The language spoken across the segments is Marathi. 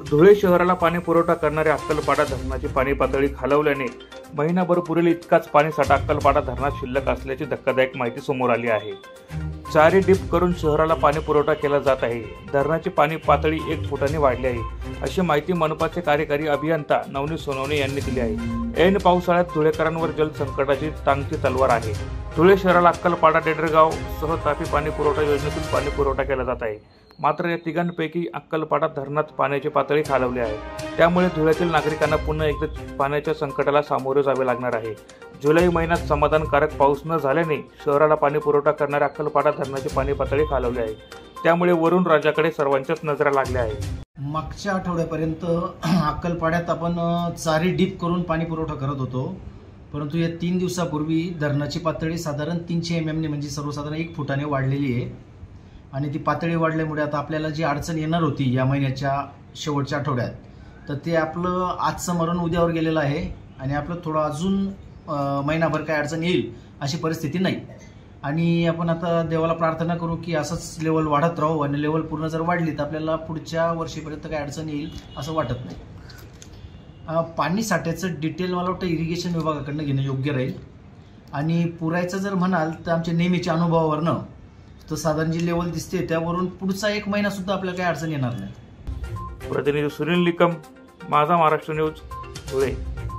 धुळे शहराला पाणी पुरवठा करणाऱ्या अक्कलपाडा धरणाची पाणी पातळी खालवल्याने महिनाभर पुरेल इतकाच पाणीसाठा अक्कलपाडा धरणात शिल्लक असल्याची धक्कादायक माहिती समोर आली आहे। 4 डीप करून शहराला पाणी पुरवठा केला जात आहे। धरणाची पाणी पातळी 1 फुटाने वाढली आहे, अशी माहिती मनपाचे कार्यकारी अभियंता नवनीत सोनवणे यांनी दिली आहे। ऐन पावसाळ्यात धुळेकरांवर जलसंकटाची टांगती तलवार आहे। धुळे शहराला अक्कलपाडा डेडरगाव सह तापी पाणी पुरवठा योजनेतून पाणी पुरवठा केला जात आहे। मात्र या तिघांपैकी अक्कलपाडा धरणात पाण्याची पातळी खालवली आहे। त्यामुळे धुळ्यातील नागरिकांना पुन्हा एकदा पाण्याच्या संकटाला सामोरे जावे लागणार आहे। जुलै महिन्यात समाधानकारक पाऊस न झाल्याने शहराला पाणी पुरवठा करणाऱ्या अक्कलपाडा धरणाची पाणी पातळी खालवली आहे। त्यामुळे वरून राज्याकडे सर्वांच्याच नजरा लागल्या आहेत। मागच्या आठवड्यापर्यंत अक्कलपाड्यात आपण 4 डीप करून पाणी पुरवठा करत होतो, परंतु या 3 दिवसापूर्वी धरणाची पातळी साधारण 300 mm ने म्हणजे सर्वसाधारण 1 फुटाने वाढलेली आहे। आणि ती पातळी वाढल्यामुळे आता आपल्याला जी अडचण येणार होती या महिन्याच्या शेवटच्या आठवड्यात, तर ते आपलं आजचं मरण उद्यावर गेलेलं आहे आणि आपलं थोडं अजून महिनाभर काय अडचण येईल अशी परिस्थिती नाही। आणि आपण आता देवाला प्रार्थना करू की असंच लेवल वाढत राहू आणि लेवल पूर्ण जर वाढली तर आपल्याला पुढच्या वर्षीपर्यंत काय अडचण येईल असं वाटत नाही। पाणी साठ्याचं डिटेल मला वाटतं इरिगेशन विभागाकडनं घेणं योग्य राहील। आणि पुरायचं जर म्हणाल तर आमच्या नेहमीच्या अनुभवावरनं तर साधारण जी लेवल दिसते त्यावरून पुढचा 1 महिना सुद्धा आपल्याला काही अडचण येणार नाही। प्रतिनिधी Sunil Nikam, Majha Maharashtra news, Dhule.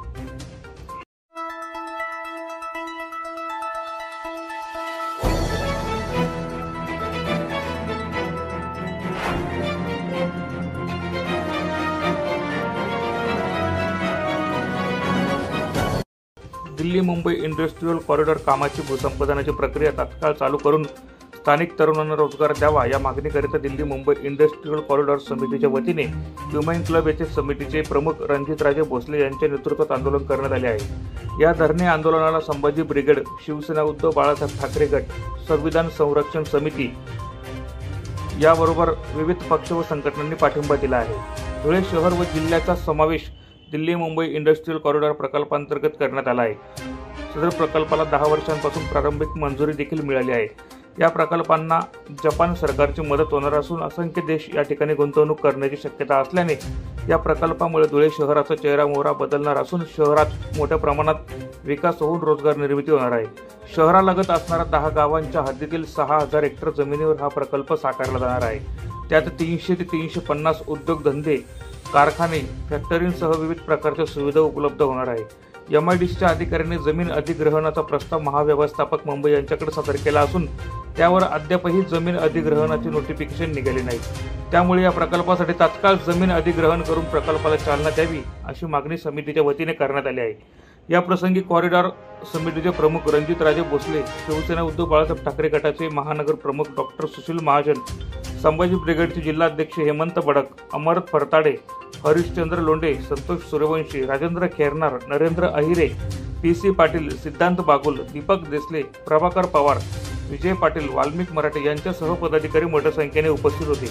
Delhi Mumbai industrial corridor कामाची भूसंपादनाची प्रक्रिया तात्काळ चालू करून स्थानिक तरुणांना रोजगार द्यावा या मागणीकरिता दिल्ली मुंबई इंडस्ट्रियल कॉरिडॉर समितीच्या वतीने ह्युमन क्लब येथे समितीचे प्रमुख रणजितराजे भोसले यांच्या नेतृत्वात आंदोलन करण्यात आले आहे। या धरणे आंदोलनाला संभाजी ब्रिगेड, शिवसेना उद्धव बाळासाहेब ठाकरे गट, संविधान संरक्षण समिती याबरोबर विविध पक्ष व संघटनांनी पाठिंबा दिला आहे। धुळे शहर व जिल्ह्याचा समावेश दिल्ली मुंबई इंडस्ट्रियल कॉरिडॉर प्रकल्पांतर्गत करण्यात आला आहे। सदर प्रकल्पाला 10 वर्षांपासून प्रारंभिक मंजुरी देखील मिळाली आहे। या प्रकल्पांना जपान सरकारची मदत होणार असून असंख्य देश या ठिकाणी गुंतवणूक करण्याची शक्यता असल्याने या प्रकल्पामुळे धुळे शहराचा चेहरामोहरा बदलणार असून शहरात मोठ्या प्रमाणात विकास होऊन रोजगार निर्मिती होणार आहे। शहरालगत असणाऱ्या 10 गावांच्या हद्दीतील 6000 हेक्टर जमिनीवर हा प्रकल्प साकारला जाणार आहे। त्यात 300 ते 350 उद्योगधंदे, कारखाने, फॅक्टरींसह विविध प्रकारच्या सुविधा उपलब्ध होणार आहे। MIDCच्या अधिकाऱ्यांनी जमीन अधिग्रहणाचा प्रस्ताव महाव्यवस्थापक मुंबई यांच्याकडे सादर केला असून त्यावर अद्यापही जमीन अधिग्रहणाची नोटिफिकेशन निघाली नाही। त्यामुळे या प्रकल्पासाठी तात्काळ जमीन अधिग्रहण करून प्रकल्पाला चालना द्यावी अशी मागणी समितीच्या वतीने करण्यात आली आहे। या प्रसंगी कॉरिडॉर समितीचे प्रमुख रणजितराजे भोसले, शिवसेना उद्धव बाळासाहेब ठाकरे गटाचे महानगर प्रमुख डॉक्टर सुशील महाजन, संभाजी ब्रिगेडचे जिल्हाध्यक्ष हेमंत बडक, अमर फरताडे, हरिश्चंद्र लोंढे, संतोष सूर्यवंशी, राजेंद्र खेरनार, नरेंद्र अहिरे, PC पाटील, सिद्धांत बागुल, दीपक देसले, प्रभाकर पवार, विजय पाटील, वाल्मिक मराठे यांच्यासह पदाधिकारी मोठ्या संख्येने उपस्थित होते।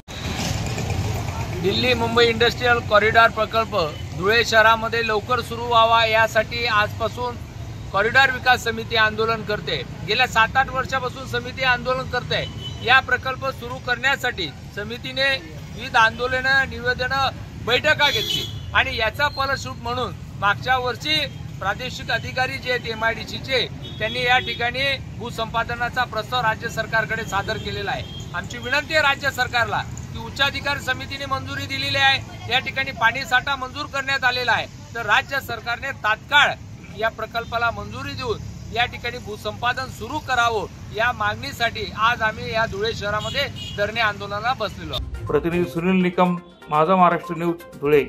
दिल्ली मुंबई इंडस्ट्रियल कॉरिडॉर प्रकल्प धुळे शहरामध्ये लवकर सुरू व्हावा यासाठी आजपासून कॉरिडॉर विकास समिती आंदोलन करते। गेल्या 7-8 वर्षापासून समिती आंदोलन करते। या प्रकल्प सुरू करण्यासाठी समितीने विविध आंदोलनं, निवेदनं, बैठका घेतली आणि याचा फलश्रुत म्हणून मागच्या वर्षी प्रादेशिक अधिकारी जे आहेत MIDCचे त्यांनी या ठिकाणी भूसंपादनाचा प्रस्ताव राज्य सरकारकडे सादर केलेला आहे। आमची विनंती आहे राज्य सरकारला की उच्चाधिकार समितीने मंजुरी दिलेली आहे, या ठिकाणी पाणी साठा मंजूर करण्यात आलेला आहे, तर राज्य सरकारने तात्काळ या प्रकल्पाला मंजुरी देऊन या ठिकाणी भूसंपादन सुरू करावं या मागणीसाठी आज आम्ही या धुळे शहरामध्ये धरणे आंदोलनाला बसलेलो। प्रतिनिधी सुनील निकम, माझा महाराष्ट्र न्यूज, धुळे।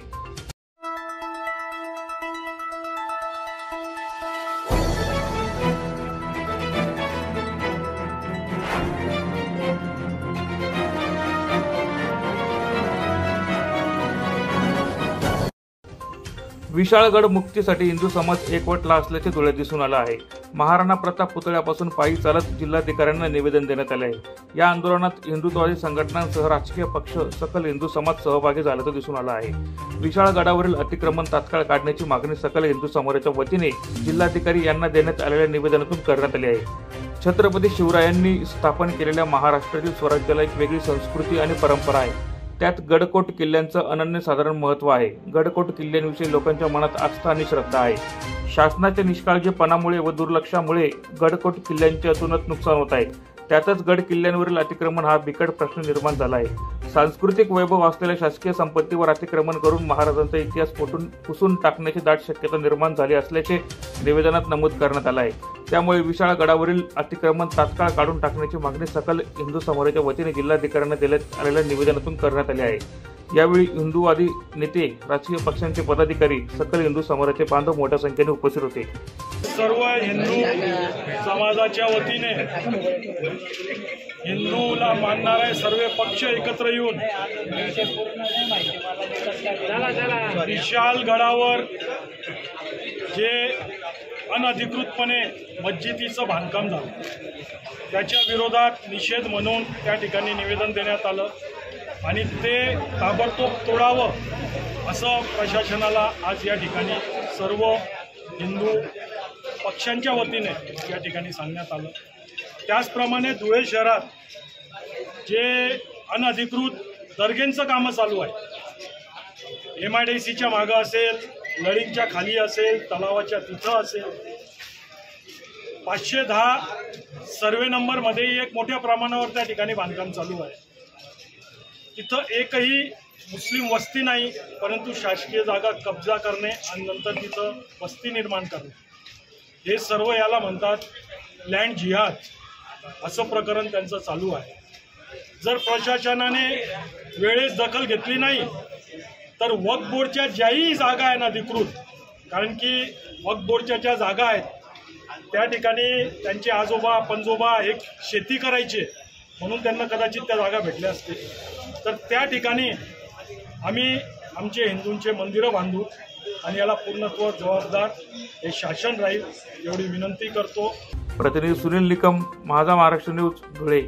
विशाळगड मुक्तीसाठी हिंदू समाज एकवटला असल्याचे धुळ्यात दिसून आलं आहे। महाराणा प्रताप पुतळ्यापासून पायी चालत जिल्हाधिकाऱ्यांना निवेदन देण्यात आले आहे। या आंदोलनात हिंदुत्ववादी संघटनांसह राजकीय पक्ष, सकल हिंदू समाज सहभागी झाल्याचं दिसून आलं आहे। विशाळगडावरील अतिक्रमण तात्काळ काढण्याची मागणी सकल हिंदू समाजाच्या वतीने जिल्हाधिकारी यांना देण्यात आलेल्या निवेदनातून करण्यात आली आहे। छत्रपती शिवरायांनी स्थापन केलेल्या महाराष्ट्रातील स्वराज्याला एक वेगळी संस्कृती आणि परंपरा आहे। त्यात गडकोट किल्ल्यांचं अनन्यसाधारण महत्त्व आहे. गडकोट किल्ल्यांविषयी लोकांच्या मनात आस्था आणि श्रद्धा आहे. शासनाच्या निष्काळजीपणामुळे व दुर्लक्षामुळे गडकोट किल्ल्यांचे अतोनात नुकसान होत आहे. त्यातच गड किल्ल्यांवरील अतिक्रमण हा बिकट प्रश्न निर्माण झाला आहे. सांस्कृतिक वैभव असलेल्या शासकीय संपत्तीवर अतिक्रमण करून महाराजांचा इतिहास पुसून टाकण्याची दाट शक्यता निर्माण झाली असल्याचे निवेदनात नमूद करण्यात आलं आहे. त्यामुळे विशाळ गडावरील अतिक्रमण तात्काळ काढून टाकण्याची मागणी सकल हिंदू समाजाच्या वतीने जिल्हाधिकाऱ्यांना देण्यात आलेल्या निवेदनातून करण्यात आली आहे. यावेळी हिंदूवादी नेते, राजकीय पक्षांचे पदाधिकारी, सकल हिंदू समाजाचे बांधव मोठ्या संख्येने उपस्थित होते. सर्व हिंदू समाजाच्या वतीने हिंदूला मानणारे सर्व पक्ष एकत्र येऊन विशाल गडावर जे अनधिकृतपणे मस्जिदीचं बांधकाम झालं त्याच्या विरोधात निषेध म्हणून त्या ठिकाणी निवेदन देण्यात आलं आणि ते ताबडतोब तोडावं असं प्रशासनाला आज या ठिकाणी सर्व हिंदू पक्षांच्या वतीने या ठिकाणी सांगण्यात आलं. त्याचप्रमाणे धुळे शहरात जे अनधिकृत दर्ग्यांचं कामं चालू आहे, MIDCच्या मागं असेल, लळींच्या खाली असेल, तलावाच्या तिथं असेल, 510 सर्वे नंबरमध्ये एक मोठ्या प्रमाणावर त्या ठिकाणी बांधकाम चालू आहे. तिथं एकही मुस्लिम वस्ती नाही, परंतु शासकीय जागा कब्जा करणे आणि नंतर तिथं वस्ती निर्माण करणे, हे सर्व याला म्हणतात लँड जिहाद. असं प्रकरण त्यांचं चालू आहे. जर प्रशासनाने वेळेस दखल घेतली नाही तर वक्फ बोर्डच्या ज्याही जागा आहे अधिकृत, कारण की वक्फ बोर्डच्या ज्या जागा आहेत त्या ठिकाणी त्यांचे आजोबा पंजोबा एक शेती करायचे म्हणून त्यांना कदाचित त्या जागा भेटल्या असतील, तर त्या ठिकाणी आम्ही आमचे हिंदूंचे मंदिरं बांधू आणि याला पूर्णत्व जबाबदार हे शासन राहील एवढी विनंती करतो. प्रतिनिधी सुनील निकम, माझा महाराष्ट्र न्यूज, धुळे.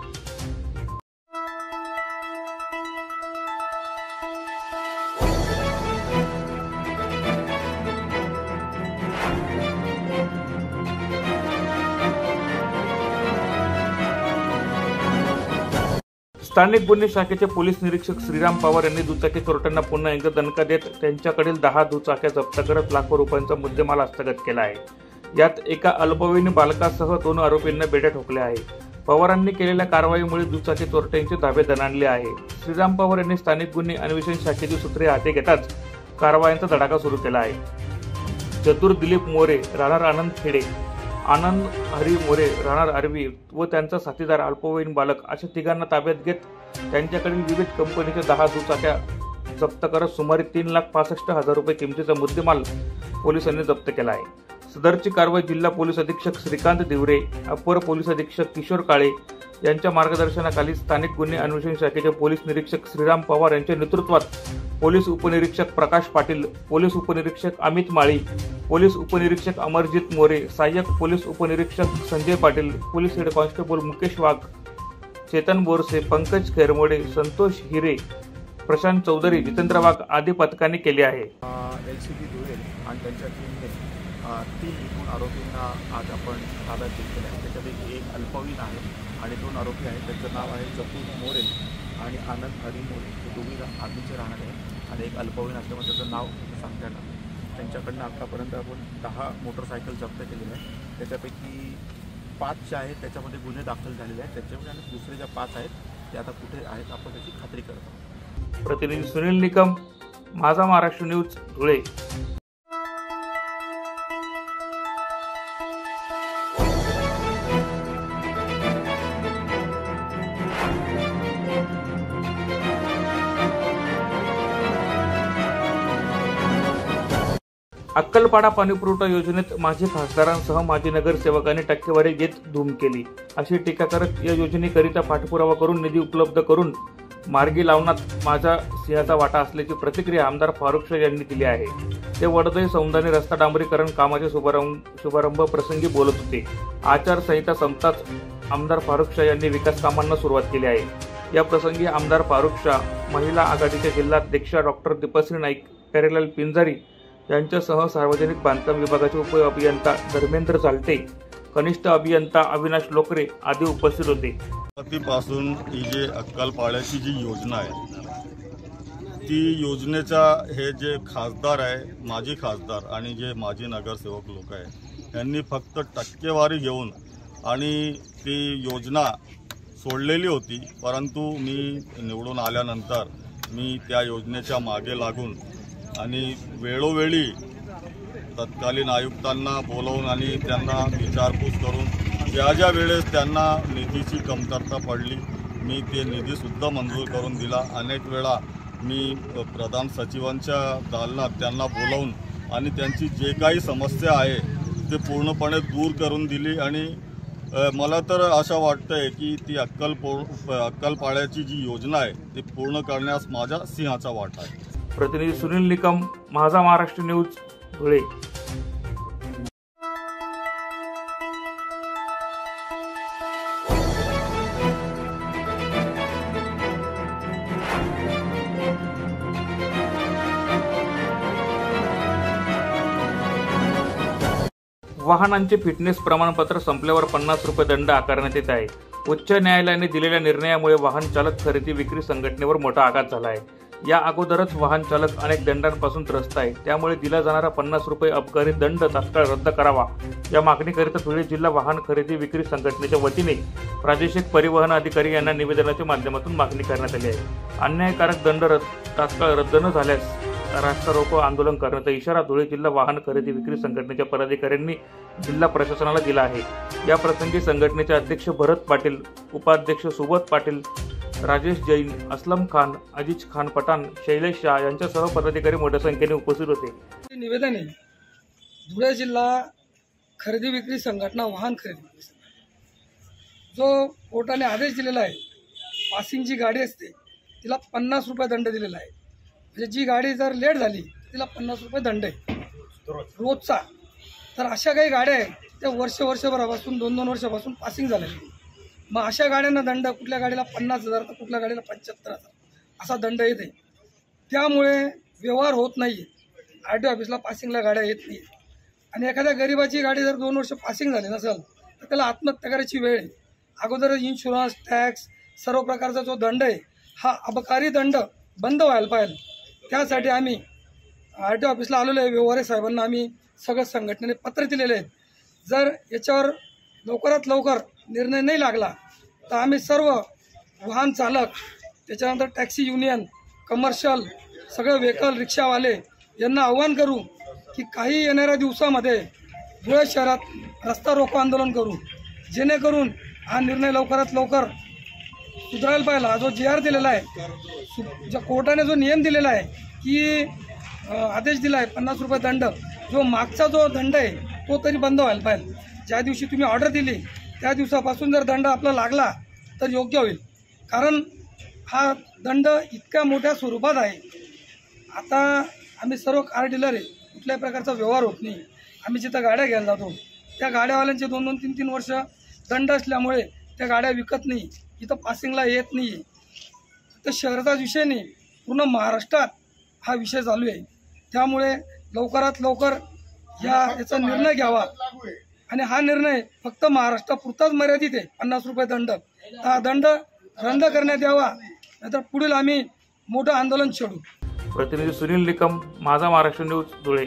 स्थानिक गुन्हे शाखेचे पोलीस निरीक्षक श्रीराम पवार यांनी दुचाकी चोरट्यांना पुन्हा एकदा दणका देत त्यांच्याकडील 10 दुचाक्या जप्त करत लाखो रुपयांचा मुद्देमाल हस्तगत केला आहे. यात एका अल्पवयीन बालकासह 2 आरोपींना बेड्या ठोकल्या आहे. पवारांनी केलेल्या कारवाईमुळे दुचाकी चोरट्यांचे धाबे दणाणले आहे. श्रीराम पवार यांनी स्थानिक गुन्हे अन्वेषण शाखेची सूत्रे हाती घेताच कारवायांचा धडाका सुरू केला आहे. चतुर दिलीप मोरे, राहणार आनंद खेडे, आनंद हरी मोरे, राहणार आरवी व त्यांचा साथीदार अल्पवयीन बालक अशा तिघांना ताब्यात घेत त्यांच्याकडील विविध कंपनीच्या 10 दुचाक्या जप्त करत सुमारे 3,65,000 रुपये किमतीचा मुद्देमाल पोलिसांनी जप्त केला आहे. सदरची कारवाई जिल्हा पोलीस अधीक्षक श्रीकांत दिवरे, अपर पोलीस अधीक्षक किशोर काळे यांच्या मार्गदर्शनाखाली स्थानिक गुन्हे अन्वेषण शाखेचे पोलीस निरीक्षक श्रीराम पवार यांच्या नेतृत्वात पोलीस उपनिरीक्षक प्रकाश पाटील, पोलीस उपनिरीक्षक अमित माळी, पोलीस उपनिरीक्षक अमरजित मोरे, सहाय्यक पोलीस उपनिरीक्षक Sanjay Patil, police head constable Mukesh Wagh, Chetan Borse, Pankaj Khairmode, Santosh Hire, Prashant Chaudhari, Jitendra Wagh आदी पथकांनी केले आहे. LCB धुळे आणि त्यांच्या टीमने 3 एकूण आरोपींना आज आपण ताब्यात घेतलेले आहे. त्याच्यापैकी एक अल्पवयीन आहे आणि 2 आरोपी आहेत. त्यांचं नाव आहे चतुर मोरे आणि आनंद हरी मोरे. हे दोघी आर्मीचे राहणारे आहेत आणि एक अल्पवयीन असल्यामुळे त्याचं नाव सांगता येणार. त्यांच्याकडनं आतापर्यंत आपण 10 मोटरसायकल जप्त केलेल्या आहेत. त्याच्यापैकी 5 जे आहेत त्याच्यामध्ये गुन्हे दाखल झालेले आहेत. त्याच्यामध्ये आणि दुसरे ज्या 5 आहेत ते आता कुठे आहेत आपण त्याची खात्री करत आहोत. प्रतिनिधी सुनील निकम, माझा महाराष्ट्र न्यूज, धुळे. अक्कलपाडा पाणीपुरवठा योजनेत माजी खासदारांसह माजी नगरसेवकांनी टक्केवारी घेत धूम केली अशी टीका करत या योजनेकरिता पाठपुरावा करून निधी उपलब्ध करून मार्गी लावण्यात माझा सिंहाचा वाटा असल्याची प्रतिक्रिया आमदार फारुख शाह यांनी दिली आहे. ते वडदई सौंदाने रस्ता डांबरीकरण कामाचे शुभारंभ प्रसंगी बोलत होते. आचारसंहिता संपताच आमदार फारुख शाह यांनी विकास कामांना सुरुवात केली आहे. या प्रसंगी आमदार फारुख शाह, महिला आघाडीच्या जिल्हाध्यक्षा डॉक्टर दीपश्री नाईक, प्यारेलाल पिंजारी यांच्यासह सार्वजनिक बांधकाम विभागाचे उप अभियंता धर्मेंद्र चालटे, कनिष्ठ अभियंता अविनाश लोकरे आदी उपस्थित होते. पासून ही जी अक्कलपाड्याची जी योजना आहे ती योजनेचा हे जे खासदार आहे, माजी खासदार आणि जे माजी नगरसेवक लोक आहे यांनी फक्त टक्केवारी घेऊन आणि ती योजना सोडलेली होती। परंतु मी निवडून आल्यानंतर मी त्या योजनेच्या मागे लागून आणि वेळोवेळी तत्कालीन आयुक्तांना बोलवून आणि त्यांना विचारपूस करून ज्या वेळेस त्यांना निधीची कमतरता पडली मी ते निधीसुद्धा मंजूर करून दिला। अनेक वेळा मी प्रधान सचिवांच्या दालनात त्यांना बोलवून आणि त्यांची जे काही समस्या आहे ते पूर्णपणे दूर करून दिली आणि मला तर असं वाटतंय की ती अक्कलपाड्याची जी योजना आहे ती पूर्ण करण्यास माझा सिंहाचा वाटा आहे। प्रतिनिधी सुनील निकम, माझा महाराष्ट्र न्यूज, धुळे। वाहनांचे फिटनेस प्रमाणपत्र संपल्यावर 50 रुपये दंड आकारण्यात येत आहे। उच्च न्यायालयाने दिलेल्या निर्णयामुळे वाहन चालक खरेदी विक्री संघटनेवर मोठा आघात झाला आहे। या अगोदरच वाहन चालक अनेक दंडांपासून त्रस्त आहे। त्यामुळे दिला जाणारा 50 रुपये अबकारी दंड तात्काळ रद्द करावा या मागणीकरिता धुळे जिल्हा वाहन खरेदी विक्री संघटनेच्या वतीने प्रादेशिक परिवहन अधिकारी यांना निवेदनाच्या माध्यमातून मागणी करण्यात आली आहे। अन्यायकारक दंड तात्काळ रद्द न झाल्यास रास्ता रोको आंदोलन करण्याचा इशारा धुळे जिल्हा वाहन खरेदी विक्री संघटनेच्या पदाधिकाऱ्यांनी जिल्हा प्रशासनाला दिला आहे। या प्रसंगी संघटनेचे अध्यक्ष भरत पाटील, उपाध्यक्ष सुबोध पाटील, राजेश जैन, असलम खान, अजीज खान पठाण, शैलेश शाह यांच्यासह पदाधिकारी मोठ्या संख्येने उपस्थित होते। निवेदन आहे धुळे जिल्हा खरेदी विक्री संघटना वाहन खरेदी जो कोर्टाने आदेश दिलेला आहे, पासिंगची गाडी असते तिला 50 रुपये दंड दिलेला आहे। म्हणजे जी गाडी जर लेट झाली तिला 50 रुपये दंड आहे रोजचा। तर अशा काही गाड्या आहेत त्या वर्षभरापासून 2-2 वर्षापासून पासिंग झालेली। मग अशा गाड्यांना दंड, कुठल्या गाडीला 50,000 तर कुठल्या गाडीला 75,000 असा दंड येते। त्यामुळे व्यवहार होत नाही, RTO ऑफिसला पासिंगला गाड्या येत नाही। आणि एखाद्या गरिबाची गाडी जर 2 वर्ष पासिंग झाली नसेल तर त्याला आत्महत्या करायची वेळ आहे। अगोदर इन्शुरन्स, टॅक्स, सर्व प्रकारचा जो दंड आहे हा अबकारी दंड बंद व्हायला पाहिजे। त्यासाठी आम्ही RTO ऑफिसला आलेलो आहे। व्यवहारे साहेबांना आम्ही सगळ्या संघटनेने पत्र दिलेले आहेत। जर याच्यावर लवकरात लवकर निर्णय नाही लागला तर आम्ही सर्व वाहन चालक, त्याच्यानंतर टॅक्सी युनियन, कमर्शियल सगळे व्हेकल, रिक्षावाले यांना आव्हान करू की काही येणाऱ्या दिवसामध्ये धुळे शहरात रस्ता रोको आंदोलन करू, जेणेकरून हा निर्णय लवकरात लवकर सुधारायला पाहिजे। हा जो GR दिलेला आहे, ज्या कोर्टाने जो नियम दिलेला आहे की आदेश दिला आहे 50 रुपये दंड, जो मागचा जो दंड आहे तो तरी बंद व्हायला पाहिजे। ज्या दिवशी तुम्ही ऑर्डर दिली त्या दिवसापासून जर दंड आपला लागला तर योग्य होईल, कारण हा दंड इतक्या मोठ्या स्वरूपात आहे। आता आम्ही सर्व कार डीलर आहे, कुठल्याही प्रकारचा व्यवहार होत नाही। आम्ही जिथं गाड्या घ्यायला जातो त्या गाड्यावाल्यांचे 2-2, 3-3 वर्ष दंड असल्यामुळे त्या गाड्या विकत नाही, इथं पासिंगला येत नाही। तर शहराचा विषय नाही, पूर्ण महाराष्ट्रात हा विषय चालू आहे। त्यामुळे लवकरात लवकर याचा निर्णय घ्यावा आणि हा निर्णय फक्त महाराष्ट्रापुरताच मर्यादित आहे। 50 रुपये दंड, हा दंड रद्द करण्यात यावा, नाहीतर पुढील आम्ही मोठं आंदोलन छेडू। प्रतिनिधी सुनील निकम, माझा महाराष्ट्र न्यूज, धुळे।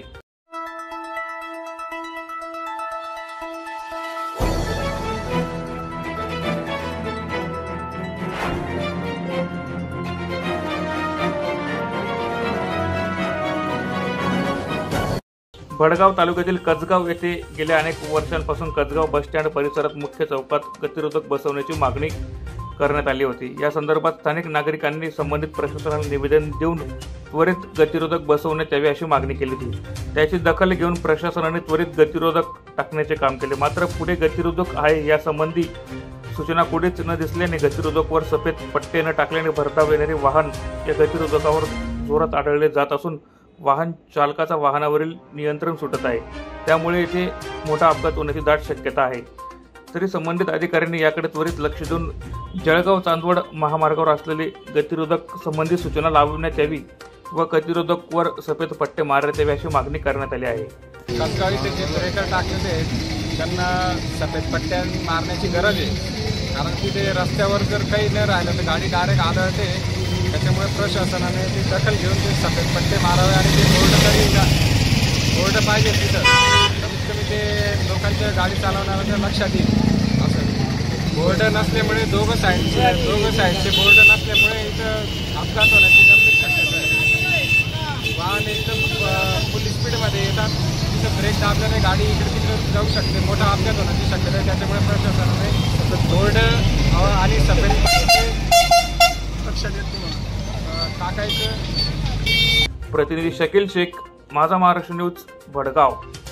भडगाव तालुक्यातील कसगाव येथे गेल्या अनेक वर्षांपासून कसगाव बस स्टँड परिसरात मुख्य चौकात गतिरोधक बसवण्याची मागणी करण्यात आली होती। या संदर्भात स्थानिक नागरिकांनी संबंधित प्रशासनाला निवेदन देऊन त्वरित गतिरोधक बसवण्यात यावे अशी मागणी केली होती। त्याची दखल घेऊन प्रशासनाने त्वरित गतिरोधक टाकण्याचे काम केले। मात्र पुढे गतिरोधक आहे यासंबंधी सूचना कुठेच न दिसल्याने गतिरोधकवर सफेद पट्टे न टाकल्याने भरधाव येणारे वाहन या गतिरोधकावर जोरात आढळले जात असून वाहन चालकाचा वाहनावरील नियंत्रण सुटत आहे। त्यामुळे येथे मोठा अपघात होण्याची दाट शक्यता आहे। तरी संबंधित अधिकाऱ्यांनी याकडे त्वरित लक्ष देऊन जळगाव चांदवड महामार्गावर असलेले गतिरोधक संबंधी सूचना लावण्यात यावी व गतिरोधकवर सफेद पट्टे मारण्यात यावे अशी मागणी करण्यात आली आहे। कसगाव इथे जे ब्रेकर टाकलेले आहेत त्यांना सफेद पट्ट्या मारण्याची गरज आहे, कारण की ते रस्त्यावर जर काही न राहिलं तर गाडी डायरेक्ट आदळते त्याच्यामुळे प्रशासनाने ती दखल घेऊन ते सफेद पट्टे मारावे आणि ते बोर्ड पाहिजे तिथं कमीत कमी ते लोकांच्या गाडी चालवणाऱ्यांच्या लक्षात येईल असं. बोर्ड नसल्यामुळे दोघं साईडचे बोर्ड नसल्यामुळे इथं अपघात होण्याची गंभीर शक्यता आहे. वाहन एकदम फुल स्पीडमध्ये येतात, तिथं ब्रेक दाबल्याने गाडी इकडे तिकडे जाऊ शकते, मोठा अपघात होण्याची शक्यता आहे. त्याच्यामुळे प्रशासनाने बोर्ड आणि सफेद पट्टे लक्षात येत टाकायचं. प्रतिनिधी शकील शेख, माझा महाराष्ट्र न्यूज, भडगाव.